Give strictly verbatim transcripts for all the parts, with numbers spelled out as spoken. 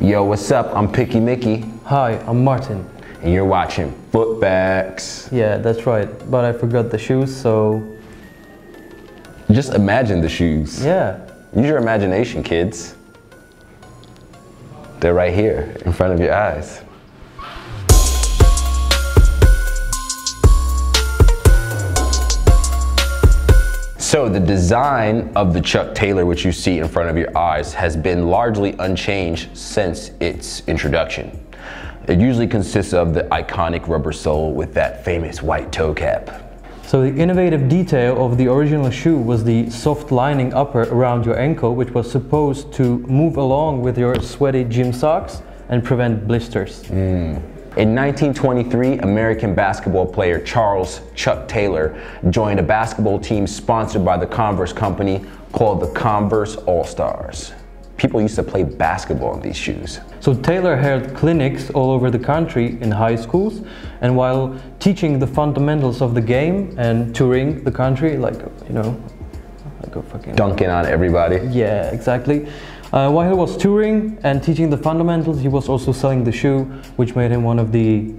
Yo, what's up? I'm Piqi Mickey. Hi, I'm Martin. And you're watching Footfacts. Yeah, that's right. But I forgot the shoes, so... Just imagine the shoes. Yeah. Use your imagination, kids. They're right here, in front of your eyes. So the design of the Chuck Taylor, which you see in front of your eyes, has been largely unchanged since its introduction. It usually consists of the iconic rubber sole with that famous white toe cap. So the innovative detail of the original shoe was the soft lining upper around your ankle, which was supposed to move along with your sweaty gym socks and prevent blisters. Mm. In nineteen twenty-three, American basketball player Charles Chuck Taylor joined a basketball team sponsored by the Converse company called the Converse All-Stars. People used to play basketball in these shoes. So Taylor held clinics all over the country in high schools, and while teaching the fundamentals of the game and touring the country, like, you know, like a fucking... dunking on everybody. Yeah, exactly. Uh, while he was touring and teaching the fundamentals, he was also selling the shoe, which made him one of the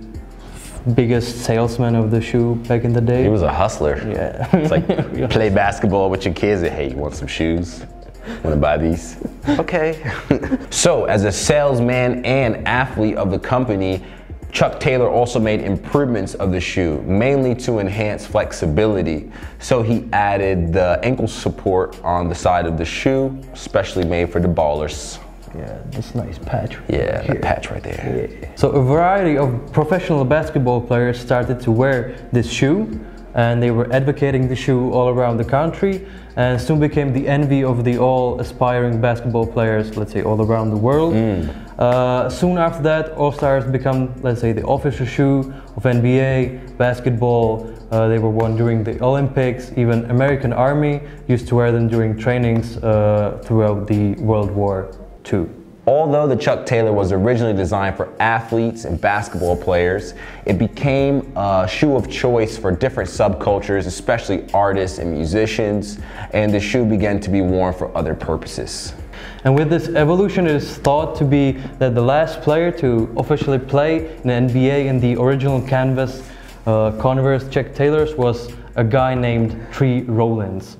biggest salesmen of the shoe back in the day. He was a hustler. Yeah. It's like, play basketball with your kids and, hey, you want some shoes? Want to buy these? Okay. So, as a salesman and athlete of the company, Chuck Taylor also made improvements of the shoe, mainly to enhance flexibility. So he added the ankle support on the side of the shoe, specially made for the ballers. Yeah, this nice patch. Yeah, the patch right there. Yeah. So a variety of professional basketball players started to wear this shoe, and they were advocating the shoe all around the country, and soon became the envy of the all aspiring basketball players, let's say all around the world. Mm. Uh, soon after that, All-Stars become, let's say, the official shoe of N B A, basketball. Uh, they were worn during the Olympics. Even American Army used to wear them during trainings uh, throughout the World War Two. Although the Chuck Taylor was originally designed for athletes and basketball players, it became a shoe of choice for different subcultures, especially artists and musicians, and the shoe began to be worn for other purposes. And with this evolution, it is thought to be that the last player to officially play in the N B A in the original canvas uh, Converse Chuck Taylors was a guy named Tree Rollins.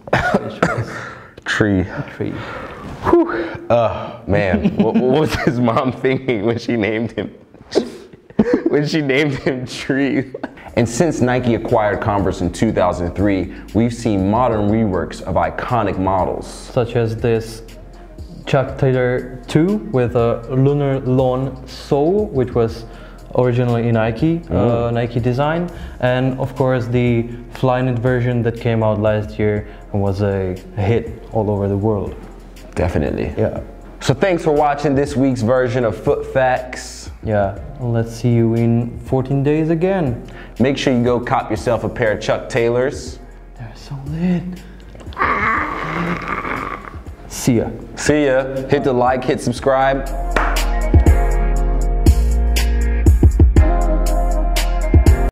Tree. Tree. Whew. Uh, man, what, what was his mom thinking when she named him? when she named him Tree? And since Nike acquired Converse in two thousand three, we've seen modern reworks of iconic models. Such as this Chuck Taylor two with a lunar lawn sole, which was originally a Nike, mm. uh, Nike design, and of course the Flyknit version that came out last year and was a hit all over the world. Definitely. Yeah. So thanks for watching this week's version of Footfacts. Yeah, let's see you in fourteen days again. Make sure you go cop yourself a pair of Chuck Taylors. They're so lit. See ya. See ya. Hit the like, hit subscribe.